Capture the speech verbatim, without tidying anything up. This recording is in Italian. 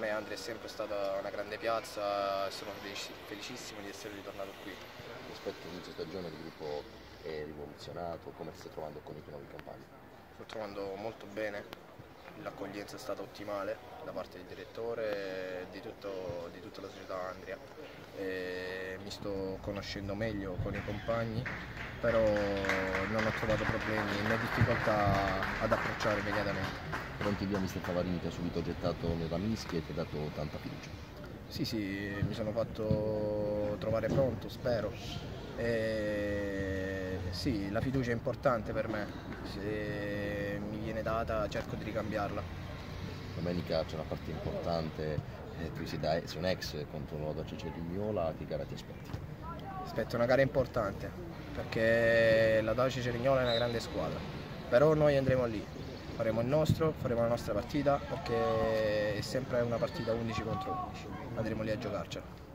me Andria è sempre stata una grande piazza e sono felici- felicissimo di essere ritornato qui. Rispetto all'inizio stagione il gruppo è rivoluzionato, come ti stai trovando con i tuoi nuovi compagni? Sto trovando molto bene, l'accoglienza è stata ottimale da parte del direttore e di, tutto- di tutta la società Andria. E mi sto conoscendo meglio con i compagni, però non ho trovato problemi né difficoltà ad approcciare immediatamente. Pronti via mister Favarini ti ha subito gettato nella mischia e ti ha dato tanta fiducia. Sì, sì, mi sono fatto trovare pronto, spero. E sì, la fiducia è importante per me, se mi viene data cerco di ricambiarla. Domenica c'è una partita importante, eh, tu sei, da, sei un ex contro la Dacia Cerignola, che gara ti aspetti? Aspetta, una gara importante, perché la Dacia Cerignola è una grande squadra, però noi andremo lì, faremo il nostro, faremo la nostra partita, perché è sempre una partita undici contro undici, andremo lì a giocarcela.